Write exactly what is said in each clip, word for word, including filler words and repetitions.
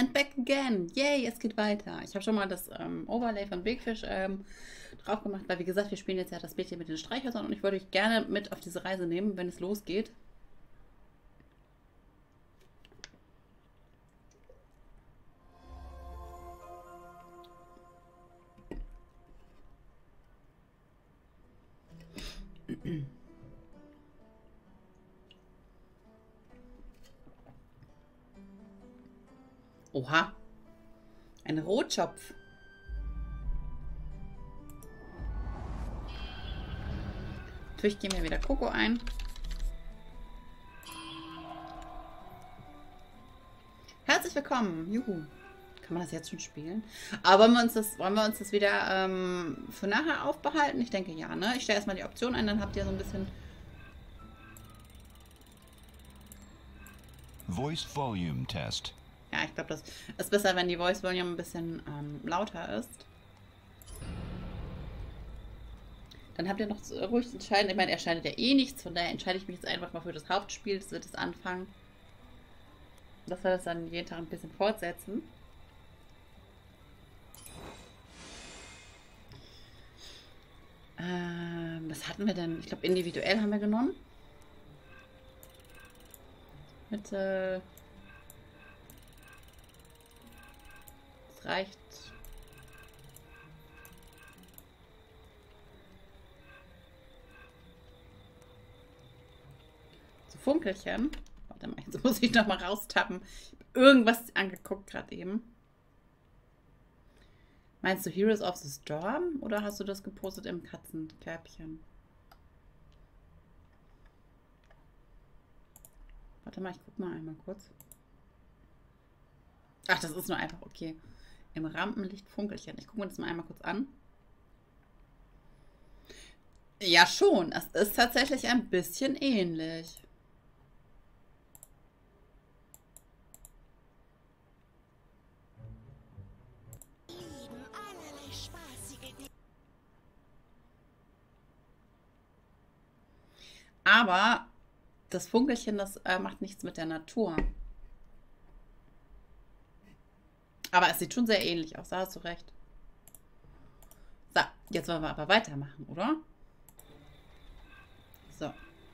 and back again. Yay, es geht weiter. Ich habe schon mal das ähm, Overlay von Big Fish ähm, drauf gemacht, weil wie gesagt, wir spielen jetzt ja das Mädchen mit den Streichhölzern und ich wollte euch gerne mit auf diese Reise nehmen, wenn es losgeht. Oha. Ein Rotschopf. Natürlich gehen wir wieder Coco ein. Herzlich willkommen. Juhu. Kann man das jetzt schon spielen? Aber wollen wir uns das, wollen wir uns das wieder ähm, für nachher aufbehalten? Ich denke ja, ne? Ich stelle erstmal die Option ein, dann habt ihr so ein bisschen... Voice Volume Test. Ja, ich glaube, das ist besser, wenn die Voice Volume ein bisschen ähm, lauter ist. Dann habt ihr noch so ruhig entscheiden. Ich meine, er schneidet ja eh nichts, von daher entscheide ich mich jetzt einfach mal für das Hauptspiel. Das wird das anfangen. Dass wir das dann jeden Tag ein bisschen fortsetzen. Ähm, was hatten wir denn? Ich glaube, individuell haben wir genommen. Mit, äh, das reicht. Zu Funkelchen. Warte mal, jetzt muss ich noch mal raustappen. Ich habe irgendwas angeguckt gerade eben. Meinst du Heroes of the Storm oder hast du das gepostet im Katzenkörbchen? Warte mal, ich guck mal einmal kurz. Ach, das ist nur einfach, okay. Im Rampenlicht Funkelchen. Ich gucke mir das mal einmal kurz an. Ja, schon. Es ist tatsächlich ein bisschen ähnlich. Aber das Funkelchen, das äh, macht nichts mit der Natur. Aber es sieht schon sehr ähnlich aus, da hast du recht. So, jetzt wollen wir aber weitermachen, oder? So.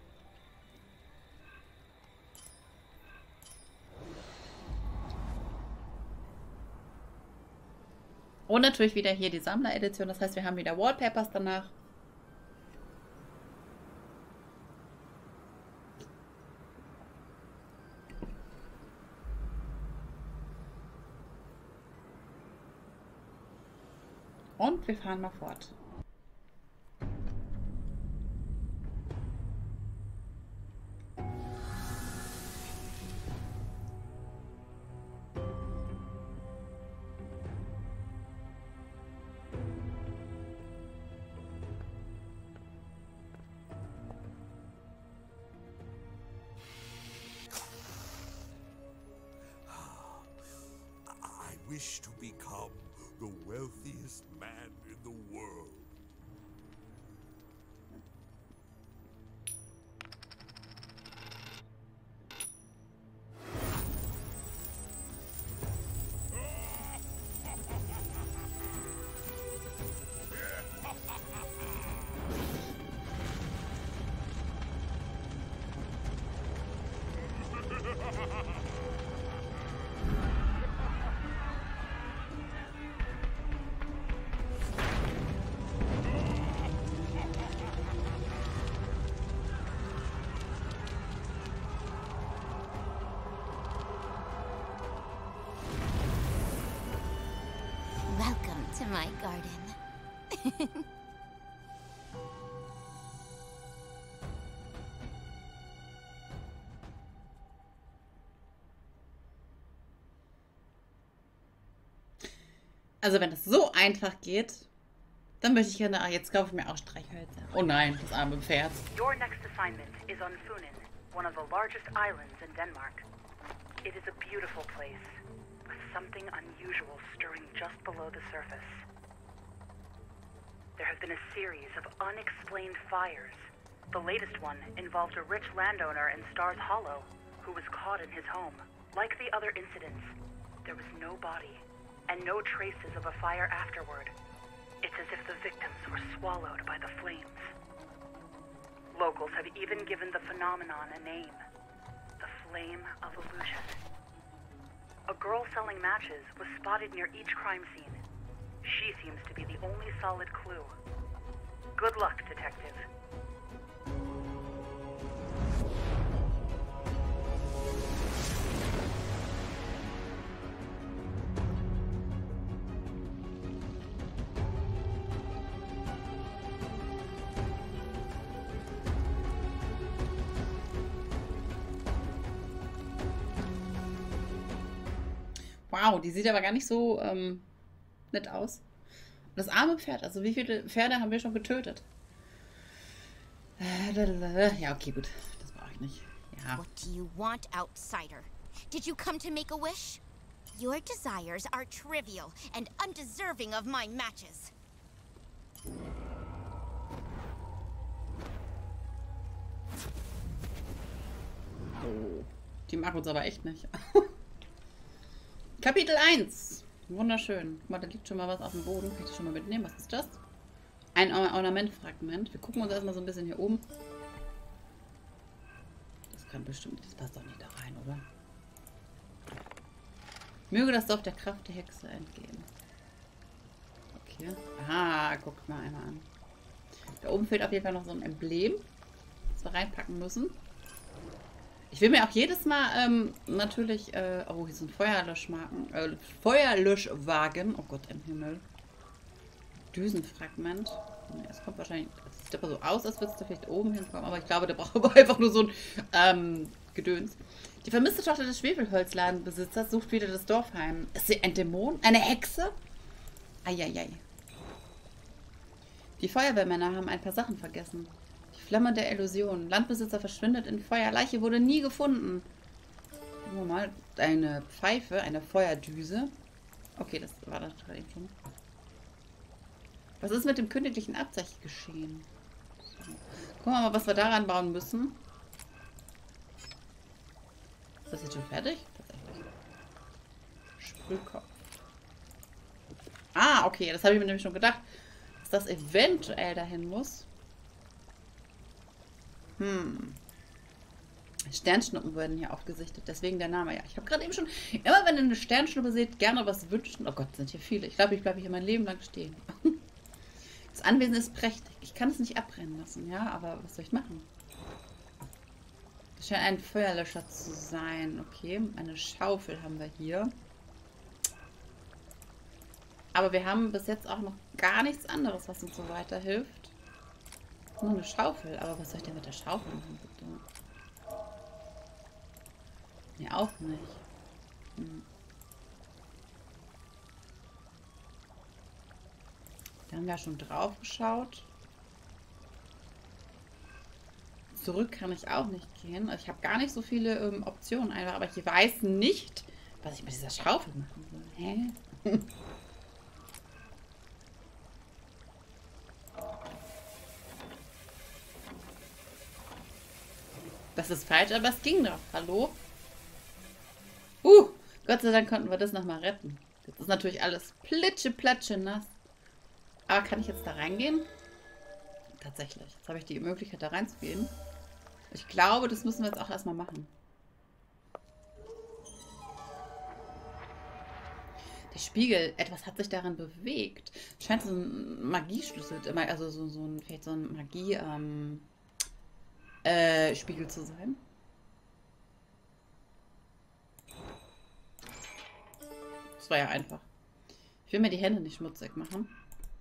Und natürlich wieder hier die Sammler-Edition, das heißt, wir haben wieder Wallpapers danach. Und wir fahren mal fort. I wish to become the wealthiest man in the world. Welcome to my garden. Also wenn es so einfach geht, dann möchte ich gerne... Ah, jetzt kaufe ich mir auch Streichhölzer. Oh nein, das arme Pferd. Your next assignment is on Funen, one of the largest islands in Denmark. It is a beautiful place, with something unusual stirring just below the surface. There have been a series of unexplained fires. The latest one involved a rich landowner in Stars Hollow who was caught in his home. Like the other incidents, There was no body, and no traces of a fire afterward. It's as if the victims were swallowed by the flames. Locals have even given the phenomenon a name. The Flame of Illusion. A girl selling matches was spotted near each crime scene. She seems to be the only solid clue. Good luck, Detective. Wow, die sieht aber gar nicht so ähm, nett aus. Und das arme Pferd, also wie viele Pferde haben wir schon getötet? Ja, okay, gut. Das brauche ich nicht. Ja. What do you want, outsider? Did you come to make a wish? Your desires are trivial and undeserving of my matches. Oh, die mag uns aber echt nicht. Kapitel eins. Wunderschön. Guck mal, da liegt schon mal was auf dem Boden. Kann ich das schon mal mitnehmen? Was ist das? Ein Ornamentfragment. Wir gucken uns erstmal so ein bisschen hier oben. Das kann bestimmt... Das passt doch nicht da rein, oder? Möge das Dorf der Kraft der Hexe entgehen. Okay. Aha, guckt mal einmal an. Da oben fehlt auf jeden Fall noch so ein Emblem, das wir reinpacken müssen. Ich will mir auch jedes Mal ähm, natürlich... Äh, oh, hier sind Feuerlöschmarken. Äh, Feuerlöschwagen. Oh Gott, im Himmel. Düsenfragment. Es kommt wahrscheinlich... Es sieht aber so aus, als würde es da vielleicht oben hinkommen. Aber ich glaube, der braucht aber einfach nur so ein ähm, Gedöns. Die vermisste Tochter des Schwefelholzladenbesitzers sucht wieder das Dorf heim. Ist sie ein Dämon? Eine Hexe? Eieiei. Die Feuerwehrmänner haben ein paar Sachen vergessen. Flamme der Illusion. Landbesitzer verschwindet in Feuer. Leiche wurde nie gefunden. Gucken wir mal. Eine Pfeife, eine Feuerdüse. Okay, das war das gerade eben schon. Was ist mit dem königlichen Abzeichen geschehen? So. Gucken wir mal, was wir daran bauen müssen. Ist das jetzt schon fertig? Tatsächlich. Sprühkopf. Ah, okay. Das habe ich mir nämlich schon gedacht, dass das eventuell dahin muss. Hm. Sternschnuppen werden hier aufgesichtet, deswegen der Name. Ja, ich habe gerade eben schon, immer wenn ihr eine Sternschnuppe seht, gerne was wünschen. Oh Gott, sind hier viele. Ich glaube, ich bleibe hier mein Leben lang stehen. Das Anwesen ist prächtig. Ich kann es nicht abbrennen lassen, ja, aber was soll ich machen? Das scheint ein Feuerlöscher zu sein. Okay, eine Schaufel haben wir hier. Aber wir haben bis jetzt auch noch gar nichts anderes, was uns so weiterhilft. Nur eine Schaufel. Aber was soll ich denn mit der Schaufel machen, bitte? Nee, auch nicht. Hm. Da haben wir ja schon drauf geschaut. Zurück kann ich auch nicht gehen. Also ich habe gar nicht so viele ähm, Optionen einfach. Aber ich weiß nicht, was ich mit dieser Schaufel machen soll. Hä? Das ist falsch, aber es ging doch. Hallo? Uh, Gott sei Dank konnten wir das nochmal retten. Das ist natürlich alles plitsche, platsche nass. Aber kann ich jetzt da reingehen? Tatsächlich. Jetzt habe ich die Möglichkeit, da reinzugehen. Ich glaube, das müssen wir jetzt auch erstmal machen. Der Spiegel, etwas hat sich darin bewegt. Scheint so ein Magieschlüssel, also so, so ein, vielleicht so ein Magie, ähm, Äh, Spiegel zu sein. Das war ja einfach. Ich will mir die Hände nicht schmutzig machen.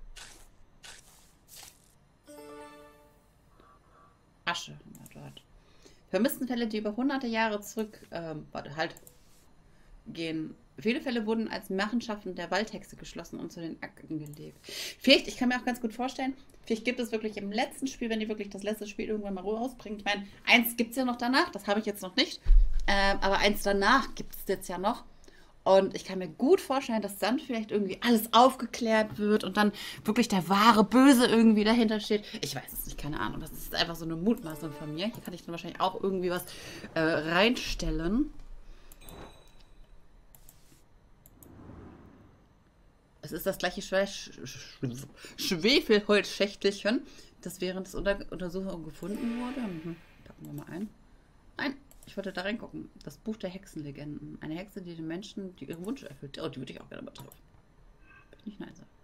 Asche haben wir dort. Vermisstenfälle, die über hunderte Jahre zurück, ähm, warte, halt, gehen. Viele Fälle wurden als Machenschaften der Waldhexe geschlossen und zu den Akten gelegt. Vielleicht, ich kann mir auch ganz gut vorstellen, vielleicht gibt es wirklich im letzten Spiel, wenn die wirklich das letzte Spiel irgendwann mal rausbringen. Ich meine, eins gibt es ja noch danach, das habe ich jetzt noch nicht. Ähm, aber eins danach gibt es jetzt ja noch. Und ich kann mir gut vorstellen, dass dann vielleicht irgendwie alles aufgeklärt wird und dann wirklich der wahre Böse irgendwie dahinter steht. Ich weiß es nicht, keine Ahnung. Das ist einfach so eine Mutmaßung von mir. Hier kann ich dann wahrscheinlich auch irgendwie was äh, reinstellen. Es ist das gleiche Schwe Sch Sch Schwefelholzschächtelchen, das während des Unter Untersuchungen gefunden wurde. Mhm. Packen wir mal ein. Nein, ich wollte da reingucken. Das Buch der Hexenlegenden. Eine Hexe, die den Menschen die ihren Wunsch erfüllt. Oh, die würde ich auch gerne mal treffen. Bin ich nicht nein sagen.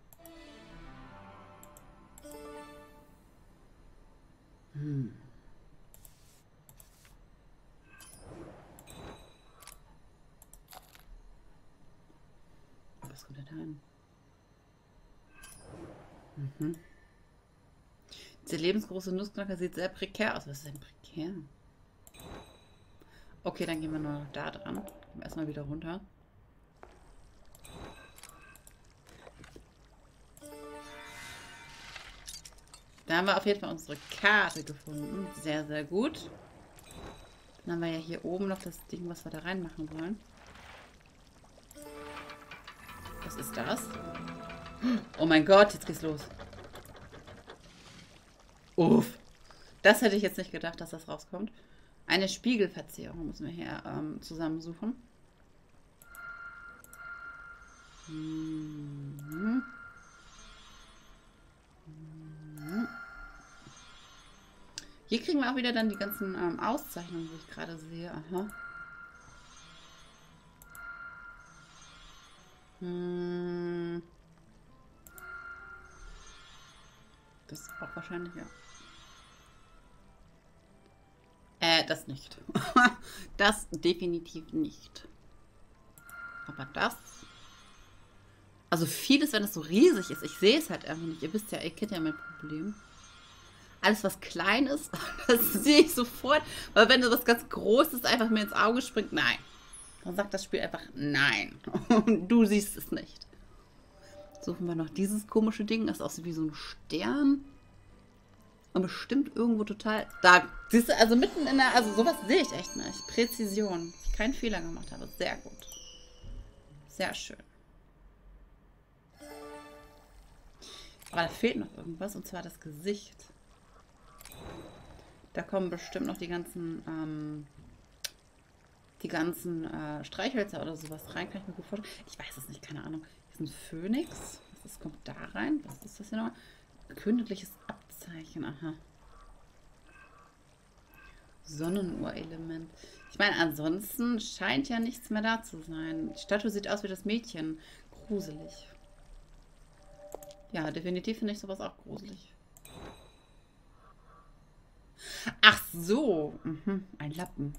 Hm. Was kommt denn da hin? Mhm. Diese lebensgroße Nussknacker sieht sehr prekär aus. Was ist denn prekär? Okay, dann gehen wir nur da dran. Gehen wir erstmal wieder runter. Da haben wir auf jeden Fall unsere Karte gefunden. Sehr, sehr gut. Dann haben wir ja hier oben noch das Ding, was wir da reinmachen wollen. Was ist das? Oh mein Gott, jetzt geht's los. Uff. Das hätte ich jetzt nicht gedacht, dass das rauskommt. Eine Spiegelverzierung müssen wir hier ähm, zusammensuchen. Mhm. Hier kriegen wir auch wieder dann die ganzen ähm, Auszeichnungen, die ich gerade sehe. Aha. Hm. Das ist auch wahrscheinlich, ja. Äh, das nicht. Das definitiv nicht. Aber das... Also vieles, wenn es so riesig ist, ich sehe es halt einfach nicht. Ihr wisst ja, ihr kennt ja mein Problem. Alles, was klein ist, das sehe ich sofort. Weil wenn das was ganz Großes einfach mir ins Auge springt, nein. Dann sagt das Spiel einfach nein. Und du siehst es nicht. Suchen wir noch dieses komische Ding. Das aussieht wie so ein Stern. Und bestimmt irgendwo total... Da, siehst du, also mitten in der... Also sowas sehe ich echt nicht. Präzision. Ich keinen Fehler gemacht habe. Sehr gut. Sehr schön. Aber da fehlt noch irgendwas. Und zwar das Gesicht. Da kommen bestimmt noch die ganzen... Ähm, die ganzen äh, Streichhölzer oder sowas rein. Kann ich mir gut vorstellen. Ich weiß es nicht. Keine Ahnung. Hier ist ein Phönix. Was ist, kommt da rein? Was ist das hier nochmal? Königliches Abzeichen, aha. Sonnenuhrelement. Ich meine, ansonsten scheint ja nichts mehr da zu sein. Die Statue sieht aus wie das Mädchen. Gruselig. Ja, definitiv finde ich sowas auch gruselig. Ach so. Mhm. Ein Lappen.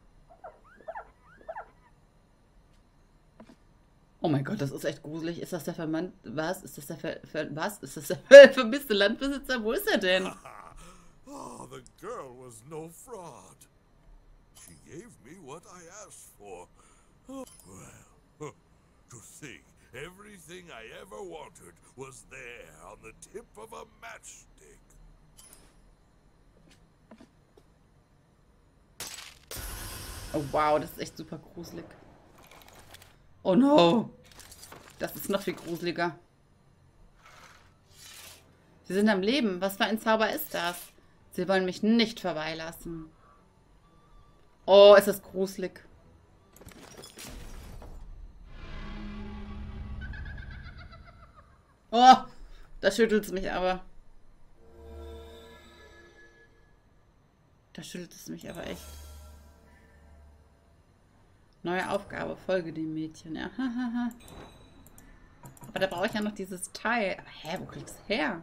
Oh mein Gott, das ist echt gruselig. Ist das der Vermann... Was? Ist das der Ver... Ver was? Ist das der Ver vermisste Landbesitzer? Wo ist er denn? Oh, the girl was no fraud. She gave me what I asked for. Oh, well, to think everything I ever wanted was there on the tip of a matchstick. Oh wow, das ist echt super gruselig. Oh no. Das ist noch viel gruseliger. Sie sind am Leben. Was für ein Zauber ist das? Sie wollen mich nicht vorbeilassen. Oh, ist das gruselig. Oh, da schüttelt es mich aber. Da schüttelt es mich aber echt. Neue Aufgabe, folge dem Mädchen. Ja, hahaha. Aber da brauche ich ja noch dieses Teil. Hä, wo kriegst du her?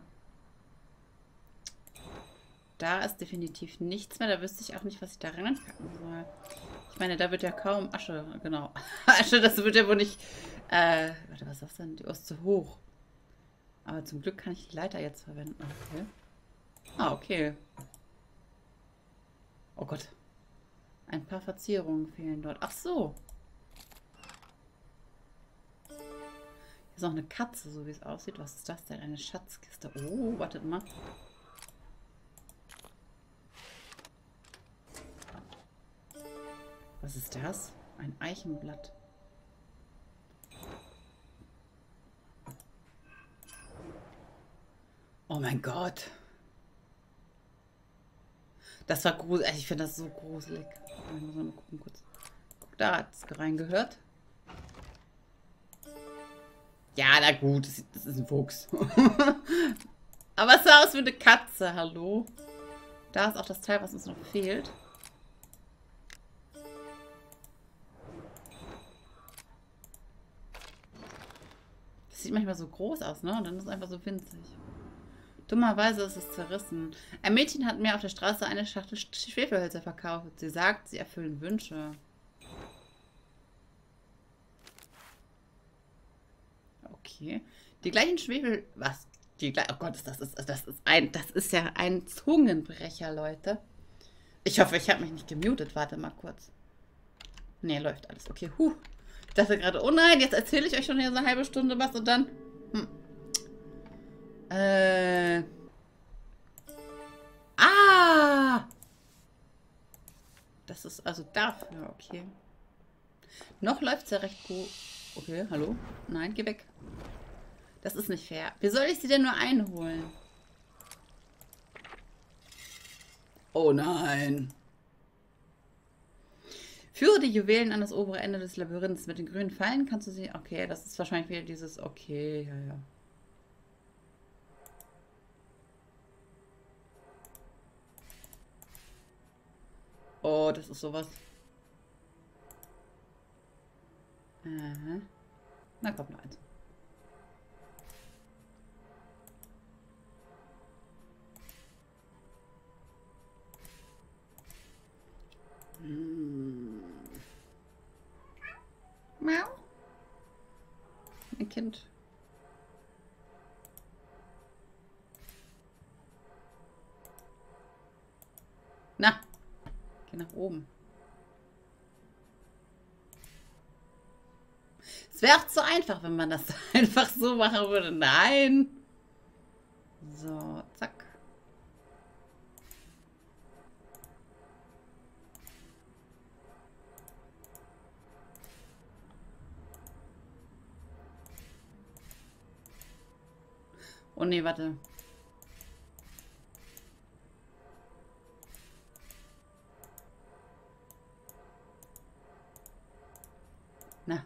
Da ist definitiv nichts mehr. Da wüsste ich auch nicht, was ich da reinpacken soll. Ich meine, da wird ja kaum Asche. Genau. Asche, das wird ja wohl nicht... Äh, warte, was sagst du denn? Die Uhr ist zu hoch. Aber zum Glück kann ich die Leiter jetzt verwenden. Okay. Ah, okay. Oh Gott. Ein paar Verzierungen fehlen dort. Ach so. Hier ist noch eine Katze, so wie es aussieht. Was ist das denn? Eine Schatzkiste. Oh, wartet mal. Was ist das? Ein Eichenblatt. Oh mein Gott. Das war gruselig. Ich finde das so gruselig. Ich muss mal gucken kurz. Guck, da hat es reingehört. Ja, na gut, das, das ist ein Fuchs. Aber es sah aus wie eine Katze, hallo? Da ist auch das Teil, was uns noch fehlt. Das sieht manchmal so groß aus, ne? Und dann ist es einfach so winzig. Dummerweise ist es zerrissen. Ein Mädchen hat mir auf der Straße eine Schachtel Schwefelhölzer verkauft. Sie sagt, sie erfüllen Wünsche. Okay. Die gleichen Schwefel... Was? Die gleich... Oh Gott, das ist, das ist ein... Das ist ja ein Zungenbrecher, Leute. Ich hoffe, ich habe mich nicht gemutet. Warte mal kurz. Nee, läuft alles. Okay, huh. Ich dachte gerade, oh nein, jetzt erzähle ich euch schon hier so eine halbe Stunde was und dann... Hm. Äh... Ah! Das ist also dafür, okay. Noch läuft es ja recht gut. Okay, hallo? Nein, geh weg. Das ist nicht fair. Wie soll ich sie denn nur einholen? Oh nein. Führe die Juwelen an das obere Ende des Labyrinths. Mit den grünen Pfeilen kannst du sie... Okay, das ist wahrscheinlich wieder dieses... Okay, ja, ja. Oh, das ist sowas. Aha. Na, kommt noch eins. Hm. Miau. Ein Kind. Na. Geh nach oben. Es wäre auch zu einfach, wenn man das einfach so machen würde. Nein. So, zack. Oh nee, warte. Na.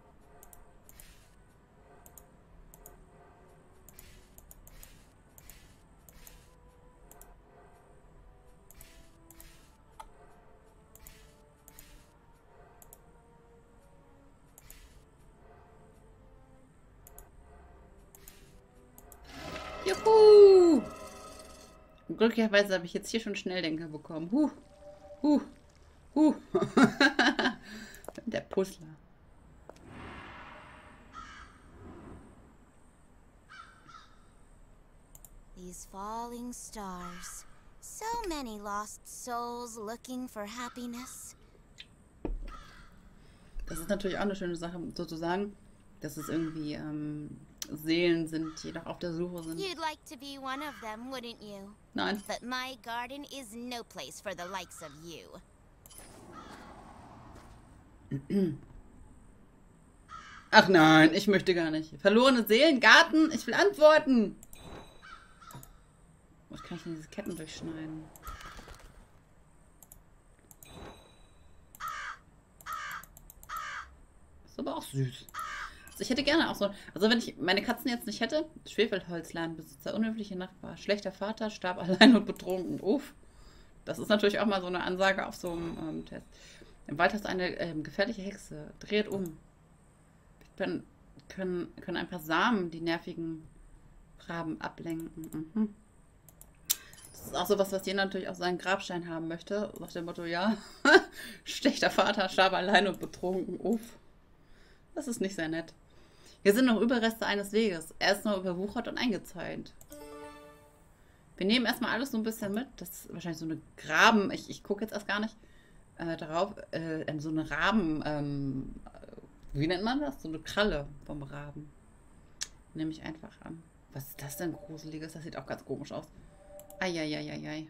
Juhu! Glücklicherweise habe ich jetzt hier schon Schnelldenker bekommen. Huh. Huh. Huh. Der Puzzler. These falling stars. So many lost souls looking for happiness. Das ist natürlich auch eine schöne Sache, sozusagen, dass es irgendwie ähm, Seelen sind, die noch auf der Suche sind. You'd like to be one of them, wouldn't you? Nein. But my garden is no place for the likes of you. Ach nein, ich möchte gar nicht. Verlorene Seelen, Garten, ich will antworten. Was kann ich denn diese Ketten durchschneiden? Ist aber auch süß. Also ich hätte gerne auch so... Also wenn ich meine Katzen jetzt nicht hätte, Schwefelholzladenbesitzer, unhöfliche Nachbar, schlechter Vater, starb allein und betrunken. Uff. Das ist natürlich auch mal so eine Ansage auf so einem ähm, Test. Im Wald hast du eine ähm, gefährliche Hexe. Dreht um. Können, können, können ein paar Samen die nervigen Raben ablenken. Mhm. Das ist auch sowas, was jeder natürlich auf seinen Grabstein haben möchte. Nach dem Motto, ja, schlechter Vater, starb allein und betrunken. Uff. Das ist nicht sehr nett. Hier sind noch Überreste eines Weges. Er ist nur überwuchert und eingezäunt. Wir nehmen erstmal alles so ein bisschen mit. Das ist wahrscheinlich so eine Graben... Ich, ich gucke jetzt erst gar nicht äh, darauf. Äh, so eine Raben... Ähm, wie nennt man das? So eine Kralle vom Raben. Nehme ich einfach an. Was ist das denn Gruseliges? Das sieht auch ganz komisch aus. Eieieiei.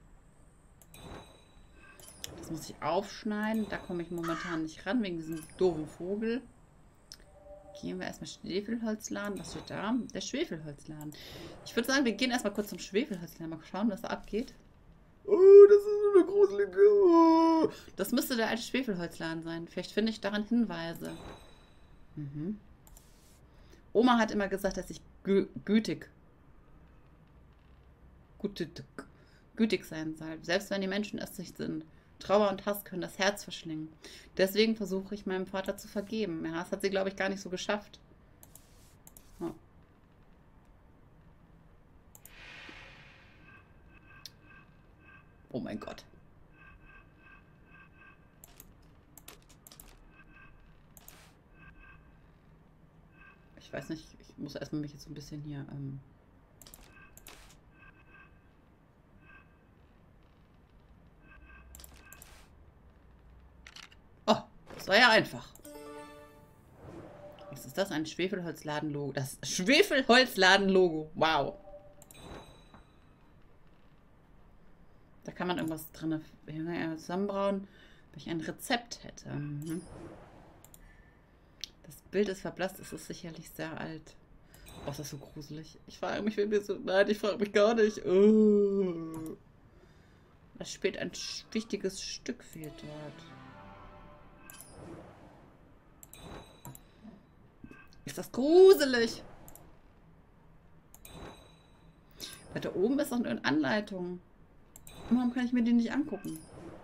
Das muss ich aufschneiden. Da komme ich momentan nicht ran, wegen diesem doofen Vogel. Gehen wir erstmal Schwefelholzladen. Was steht da? Der Schwefelholzladen. Ich würde sagen, wir gehen erstmal kurz zum Schwefelholzladen. Mal schauen, was da abgeht. Oh, das ist so eine gruselige... Oh. Das müsste der alte Schwefelholzladen sein. Vielleicht finde ich daran Hinweise. Mhm. Oma hat immer gesagt, dass ich gü gütig, gütig, gütig sein soll. Selbst wenn die Menschen es nicht sind. Trauer und Hass können das Herz verschlingen. Deswegen versuche ich meinem Vater zu vergeben. Ja, das hat sie, glaube ich, gar nicht so geschafft. Oh. Oh mein Gott. Ich weiß nicht, ich muss erstmal mich jetzt ein bisschen hier... Ähm oh, das war ja einfach. Was ist das? Ein Schwefelholzladen-Logo. Das Schwefelholzladen-Logo. Wow. Da kann man irgendwas drin zusammenbrauen, wenn ich ein Rezept hätte. Mhm. Das Bild ist verblasst, es ist sicherlich sehr alt. Oh, ist das so gruselig. Ich frage mich, wer mir so... Nein, ich frage mich gar nicht. Oh. Da spielt ein wichtiges Stück fehlt dort. Ist das gruselig? Weiter oben ist noch eine Anleitung. Warum kann ich mir die nicht angucken?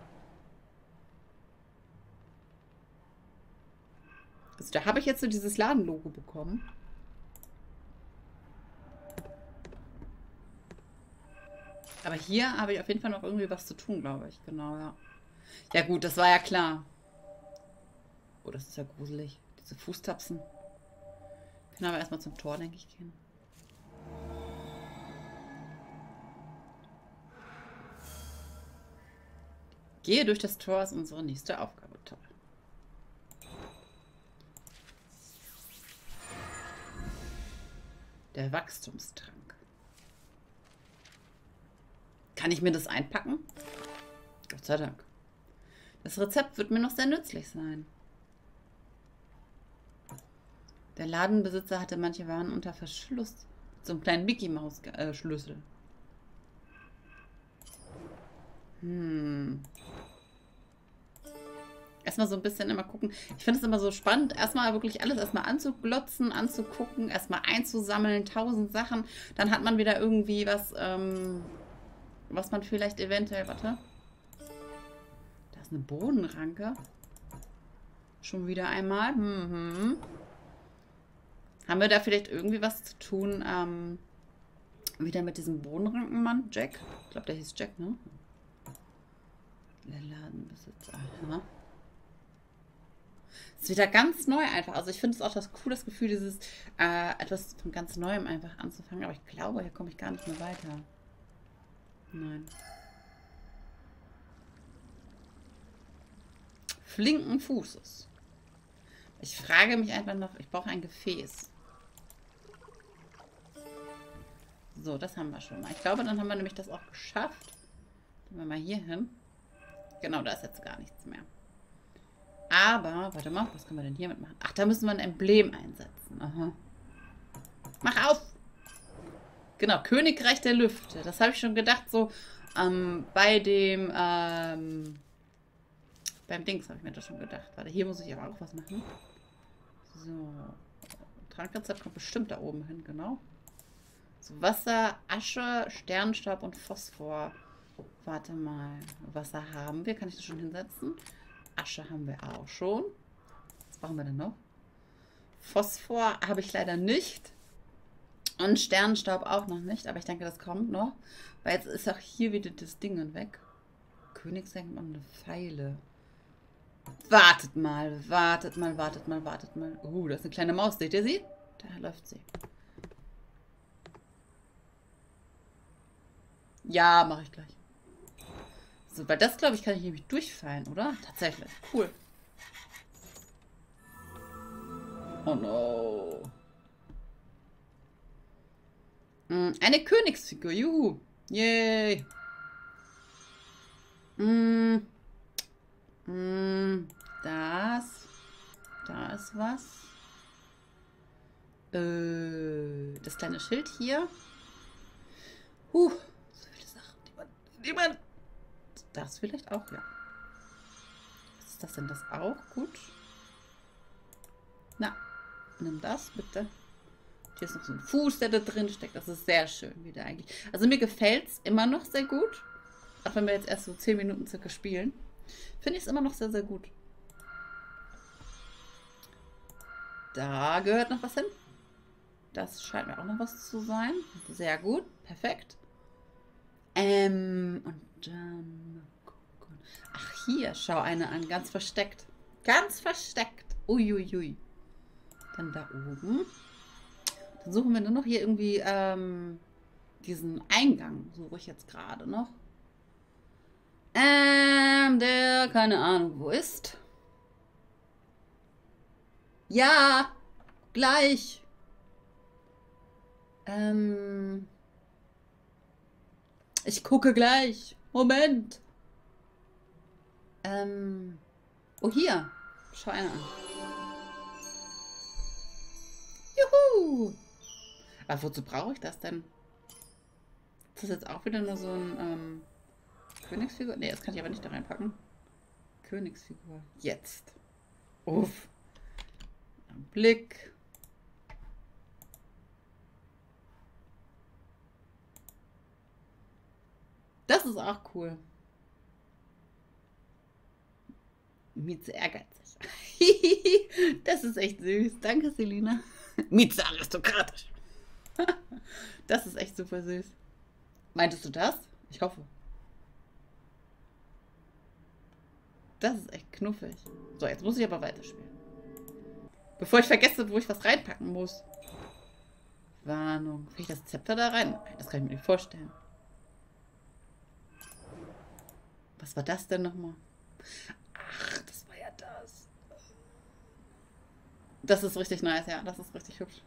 Also da habe ich jetzt so dieses Ladenlogo bekommen. Aber hier habe ich auf jeden Fall noch irgendwie was zu tun, glaube ich. Genau, ja. Ja gut, das war ja klar. Oh, das ist ja gruselig. Diese Fußtapsen. Können aber erstmal zum Tor, denke ich, gehen. Gehe durch das Tor ist unsere nächste Aufgabe. Toll. Der Wachstumstrank. Kann ich mir das einpacken? Gott sei Dank. Das Rezept wird mir noch sehr nützlich sein. Der Ladenbesitzer hatte manche Waren unter Verschluss. So einen kleinen Mickey-Maus-Schlüssel. Hm. Erstmal so ein bisschen immer gucken. Ich finde es immer so spannend, erstmal wirklich alles erstmal anzuglotzen, anzugucken, erstmal einzusammeln, tausend Sachen. Dann hat man wieder irgendwie was, ähm, was man vielleicht eventuell, warte. Da ist eine Bohnenranke. Schon wieder einmal. Mhm. Haben wir da vielleicht irgendwie was zu tun, ähm, wieder mit diesem Bohnenrankenmann? Jack? Ich glaube, der hieß Jack, ne? Der Ladenbesitzer. Aha. Ist wieder ganz neu einfach. Also ich finde es auch das cooles Gefühl, dieses äh, etwas von ganz Neuem einfach anzufangen. Aber ich glaube, hier komme ich gar nicht mehr weiter. Nein. Flinken Fußes. Ich frage mich einfach noch, ich brauche ein Gefäß. So, das haben wir schon mal. Ich glaube, dann haben wir nämlich das auch geschafft. Gehen wir mal hier hin. Genau, da ist jetzt gar nichts mehr. Aber, warte mal, was können wir denn hier mitmachen? Ach, da müssen wir ein Emblem einsetzen. Aha. Mach auf! Genau, Königreich der Lüfte. Das habe ich schon gedacht, so ähm, bei dem, ähm, beim Dings habe ich mir das schon gedacht. Warte, hier muss ich aber auch was machen. So. Trankrezept kommt bestimmt da oben hin, genau. So, Wasser, Asche, Sternstaub und Phosphor. Warte mal. Wasser haben wir. Kann ich das schon hinsetzen? Asche haben wir auch schon. Was brauchen wir denn noch? Phosphor habe ich leider nicht. Und Sternstaub auch noch nicht. Aber ich denke, das kommt noch. Weil jetzt ist auch hier wieder das Ding weg. Königssenken und eine Pfeile. Wartet mal, wartet mal, wartet mal, wartet mal. Uh, da ist eine kleine Maus. Seht ihr sie? Da läuft sie. Ja, mache ich gleich. So, weil das, glaube ich, kann ich nämlich durchfallen, oder? Tatsächlich. Cool. Oh no. Hm, eine Königsfigur. Juhu. Yay. Hm. Hm. Das. Da ist was. Äh, das kleine Schild hier. Huh. So viele Sachen, die man, die man... Das vielleicht auch, ja. Was ist das denn? Das auch? Gut. Na, nimm das bitte. Hier ist noch so ein Fuß, der da drin steckt. Das ist sehr schön wieder eigentlich. Also mir gefällt es immer noch sehr gut. Auch wenn wir jetzt erst so zehn Minuten circa spielen. Finde ich es immer noch sehr, sehr gut. Da gehört noch was hin. Das scheint mir auch noch was zu sein. Sehr gut. Perfekt. Ähm, und dann mal gucken. Ach, hier, schau eine an. Ganz versteckt. Ganz versteckt. Uiuiui. Dann da oben. Dann suchen wir nur noch hier irgendwie ähm, diesen Eingang. Suche ich jetzt gerade noch. Ähm, der, keine Ahnung, wo ist. Ja, gleich. Ähm, ich gucke gleich. Moment. Ähm, oh, hier. Schau einer an. Juhu. Aber wozu brauche ich das denn? Ist das jetzt auch wieder nur so ein ähm, Königsfigur? Ne, das kann ich aber nicht da reinpacken. Königsfigur. Jetzt. Uff. Ein Blick. Das ist auch cool. Mieze ehrgeizig. Das ist echt süß. Danke, Selina. Mieze aristokratisch. Das ist echt super süß. Meintest du das? Ich hoffe. Das ist echt knuffig. So, jetzt muss ich aber weiterspielen. Bevor ich vergesse, wo ich was reinpacken muss. Warnung. Kriege ich das Zepter da rein? Nein, das kann ich mir nicht vorstellen. Was war das denn nochmal? Ach, das war ja das. Das ist richtig nice, ja. Das ist richtig hübsch.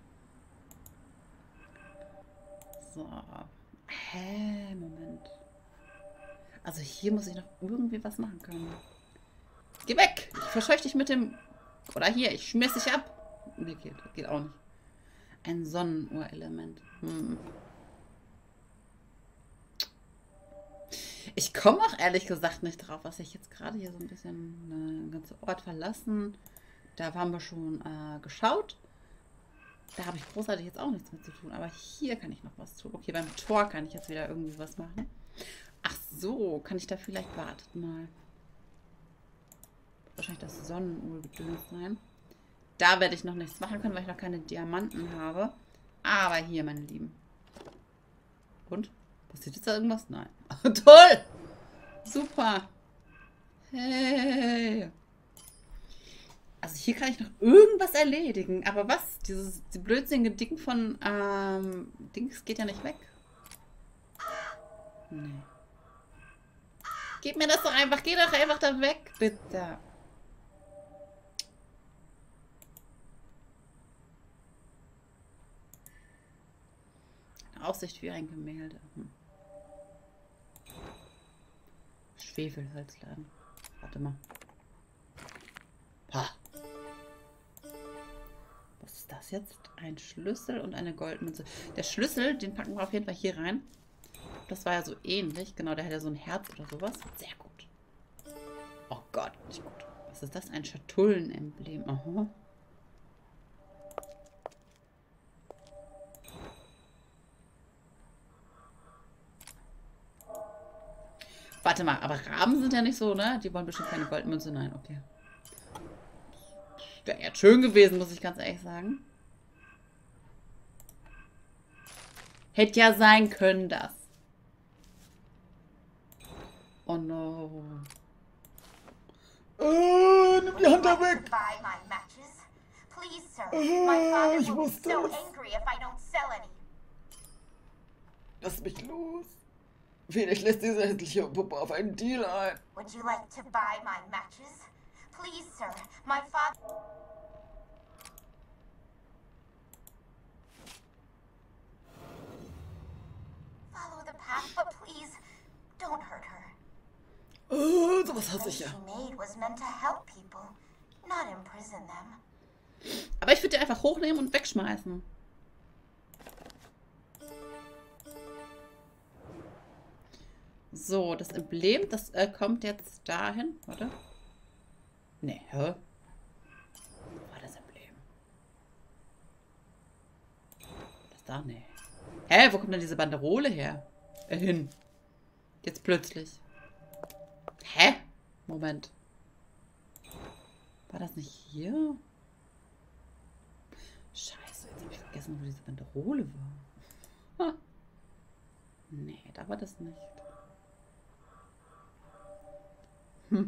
So. Hä, Moment. Also hier muss ich noch irgendwie was machen können. Geh weg! Ich verscheuche dich mit dem... Oder hier, ich schmiss dich ab. Nee, geht, geht auch nicht. Ein Sonnenuhr-Element. Hm. Ich komme auch ehrlich gesagt nicht drauf, was ich jetzt gerade hier so ein bisschen den ganzen Ort verlassen. Da haben wir schon äh, geschaut. Da habe ich großartig jetzt auch nichts mit zu tun. Aber hier kann ich noch was tun. Okay, beim Tor kann ich jetzt wieder irgendwie was machen. Ach so, kann ich da vielleicht... Wartet mal. Wahrscheinlich das Sonnenuhrgedöns sein. Da werde ich noch nichts machen können, weil ich noch keine Diamanten habe. Aber hier, meine Lieben. Und? Passiert jetzt da irgendwas? Nein. Toll! Super! Hey! Also hier kann ich noch irgendwas erledigen. Aber was? Dieses die blödsinnige Ding von ähm, Dings geht ja nicht weg. Nee. Gib mir das doch einfach. Geh doch einfach da weg, bitte. Aussicht wie ein Gemälde. Hm. Schwefelholzladen. Warte mal. Ha. Was ist das jetzt? Ein Schlüssel und eine Goldmünze. Der Schlüssel, den packen wir auf jeden Fall hier rein. Das war ja so ähnlich. Genau, der hat ja so ein Herz oder sowas. Sehr gut. Oh Gott, nicht gut. Was ist das? Ein Schatullenemblem. Aha. Warte mal, aber Raben sind ja nicht so, ne? Die wollen bestimmt keine Goldmünze. Nein, okay. Wäre ja schön gewesen, muss ich ganz ehrlich sagen. Hätte ja sein können, das. Oh no. Äh, nimm die Hand da weg. Buy my matches. Please, sir. Äh, My father ich will be wusste so es. angry if I don't sell any. Lass mich los. Vielleicht lässt diese hässliche Puppe auf einen Deal ein. Would you like to buy my matches? Please, sir. My father... Follow the path, but please, don't hurt her. Äh, sowas hasse ich The ja. she made was meant to help people, not imprison them. Aber ich würde die einfach hochnehmen und wegschmeißen. So, das Emblem, das äh, kommt jetzt dahin. Warte. Nee, hä? Wo war das Emblem? da? Nee. Hä, wo kommt denn diese Banderole her? Äh, hin. Jetzt plötzlich. Hä? Moment. War das nicht hier? Scheiße, jetzt habe ich vergessen, wo diese Banderole war. Ha. Nee, da war das nicht. Hm.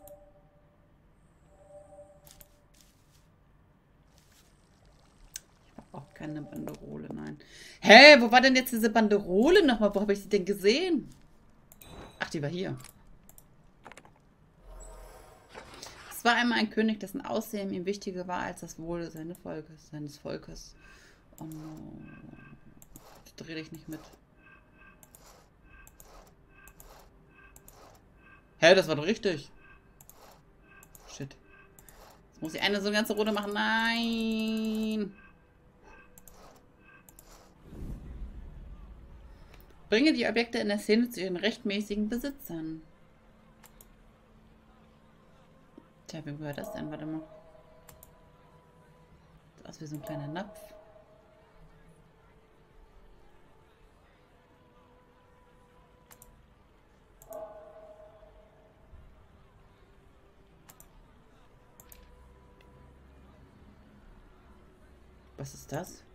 Ich habe auch keine Banderole, nein. Hä, wo war denn jetzt diese Banderole nochmal? Wo habe ich sie denn gesehen? Ach, die war hier. Es war einmal ein König, dessen Aussehen ihm wichtiger war als das Wohl seines Volkes. Seines Volkes. Oh no. Das dreh dich nicht mit. Hä, das war doch richtig. Shit. Jetzt muss ich eine so eine ganze Runde machen. Nein. Bringe die Objekte in der Szene zu ihren rechtmäßigen Besitzern. Tja, wie war das denn? Warte mal. Sieht aus wie so ein kleiner Napf. Was ist das?